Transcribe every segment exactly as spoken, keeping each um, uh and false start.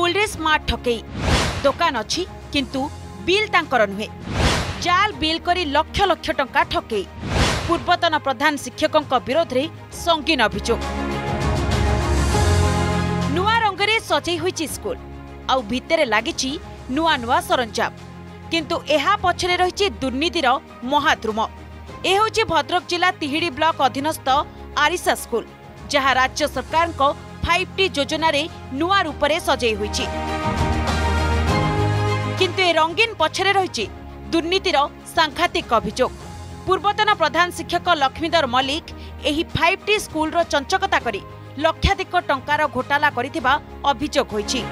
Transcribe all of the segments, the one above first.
School रे smart ठकई दुकान अच्छी किंतु बिल तांकर नुहे जाल बिल करी लक्ष लक्ष टंका ठकई पूर्वतन प्रधान शिक्षकों विरोध में संगीन अभियोग नुआ रंगरे सजई होइछि स्कूल आउ भितरे लागिछि नुआ नुआ सरंजाम किंतु एहा पछरे रहिछि दुर्नीतिर महाद्रुम। ए होछि भद्रक जिला तिहिडी ब्लॉक अधीनस्थ आरिसा स्कूल जहाँ राज्य सरकार को फाइव टी योजना रे नुआ रूप से सजई होइछि किंतु ए रंगीन पछरे रहिछि दुर्नीतिर सांघातिक अभियोग। पूर्वतन प्रधान शिक्षक लक्ष्मीधर मल्लिक एही फाइव टी स्कूल रो चंचकता करी लक्षाधिक टंकार घोटाला करिथिबा अभियोग होइछि।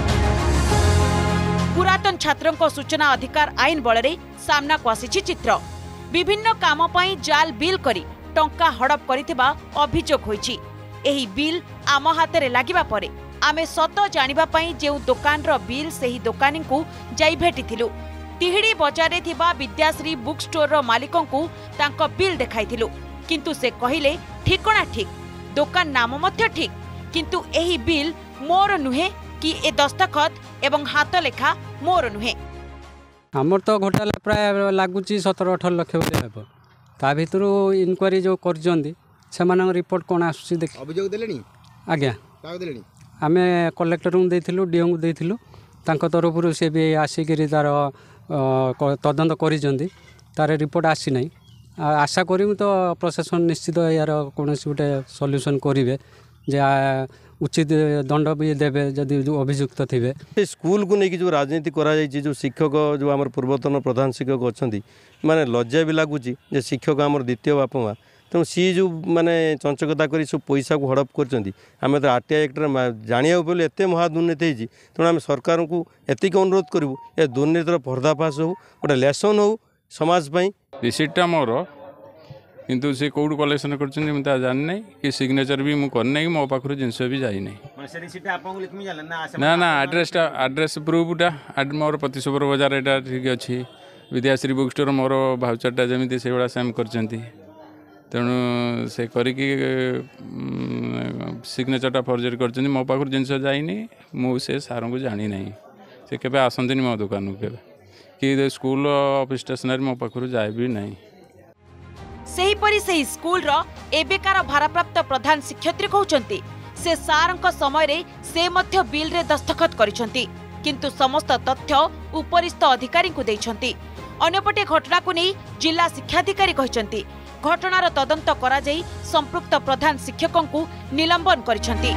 पुरातन छात्रों को सूचना अधिकार आईन बल रे सामना को आसीछि चित्र विभिन्न काम पई जाल बिल करी टंका हड़प करिथिबा अभियोग होइछि। एही बिल आम हाथ में लागिबा परे आमे सत जानिबा पई जेउ दुकान रो बिल सेही दुकानी को जाई भेटिथिलु। तिहिडी बजार रे थिबा विद्याश्री बुक स्टोर रो मालिकों को तांको बिल देखाइथिलु किंतु से कहिले ठिकणा ठीक दुकान नाम मध्य ठीक किंतु एही बिल मोर नुहे कि ए दस्तखत एवं हाथ लेखा मोर नुहे। हमर तो घोटाला प्राय लागुची सत्रह अठारह लाख हेब ता भितर इनक्वारी जो करजंदी सेमान रिपोर्ट कोन आसुची देख अभियोग देलेनी आज्ञा का देलेनी आमे कलेक्टर को देथिलु डीओ को देथिलु तांको तरफरु से भी आसिकरी तार तदंत करिजंदी तार रिपोर्ट आसी नाही आशा करिमु तो प्रशासन निश्चित यार कोनसी गोटे सॉल्यूशन करिवे जे उचित दंड भी देवे जदि जो अभियुक्त थे। स्कूल को लेकिन जो राजनीति करा जो शिक्षक जो आम पूर्वतन प्रधान शिक्षक अच्छा माने लज्जा भी लगुच शिक्षक आम द्वितीय बाप माँ तेणु सी जो माने चंचकता कर सब पैसा को हड़प कर आरटीआई एक्ट जाना पड़े एत महादुर्नीति होती तेणु आम सरकार को एतिक अनुरोध करूँ ए दुर्नीतिर पर्दाफाश हो गोटे लेसन हो समाज रिसीटा मोर किंतु से कौट कलेक्शन कर जानी कि सिग्नेचर भी मुझे करना मो पाखर जिनस भी जाइना ना ना आड्रेस आड्रेस प्रूफटा मोर पति सुपर बजार यहाँ ठीक अच्छी विद्याश्री बुक स्टोर मोर भाउचरटा जमी से भाया सेम कर तेणु से करिकी सिग्नेचरटा फर्जरी कर मो पाखर जिनस जाइनी मुझे सार को जानी ना से केबे आसंती मो दुकान को कि स्कूल ऑफिस स्टेशनरी मो पाखर जाए भी नहीं। सेहीपरि सेही स्कूल रो एबेकार भारप्राप्त प्रधान शिक्षयित्री कहउचंती से सारंक समय रे से मध्य बिल रे दस्तखत करिसंती किंतु समस्त तथ्य उपरिस्थ अधिकारी को दैछंती। अन्यपटे घटना को नहीं जिला शिक्षाधिकारी कहचंती घटनार तदंत करा जाई संपृक्त प्रधान शिक्षकों को निलंबन करिसंती।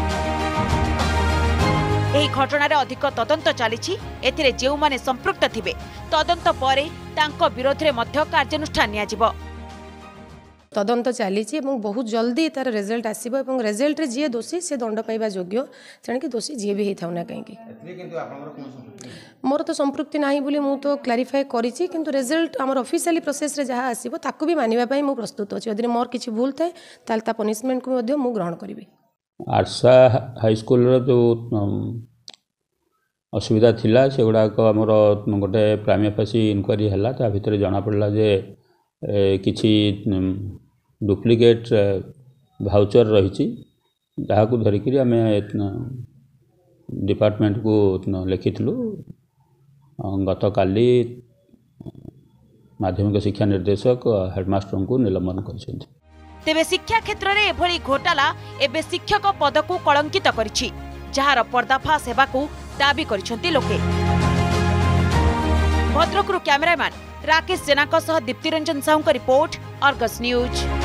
एही घटनार अधिक तदंत चलीछि एथिरे जेउ माने संपृक्त थिबे तदंत परे तांको विरोध रे मध्य कार्यानुष्ठान नियाजिबो। तदंत चली बहुत जल्दी तार रिजल्ट आसब और रिजल्ट रे जी दोषी से दंड पाइबा योग्य तेणुक दोषी जी भी होता ना कहीं मोर तो संपृक्ति ना बोली मु तो क्लारिफाई करिछि किंतु रिजल्ट आमर ऑफिशियली प्रोसेस रे जहाँ आसब ताकू भी मानिबा पई मु प्रस्तुत अछि यदि मोर किछि भूल थाए ताल ता पनिशमेंट को मध्य मु ग्रहण करिवि। आरसा हाई स्कूल रो जो असुविधा थिला से गुडाक आमर गोटे प्राइमेफेसी इनक्वारी हला ता भितर जणा पड़ला जे किछि डुप्लिकेट भाउचर रही जहाँ को धरिक आम डिपार्टमेंट को लिखिलु गत काली माध्यमिक शिक्षा निर्देशक हेडमास्टर को निलंबन कर। तेबे शिक्षा क्षेत्र में एभली घोटाला एबे शिक्षक पद को कलंकित करिछि जहार पर्दाफाश हेबाकू दाबी करिसंती लोके। भद्रकरू कैमरामैन राकेश जेना सह दीप्ति रंजन साहू का रिपोर्ट अर्गस न्यूज।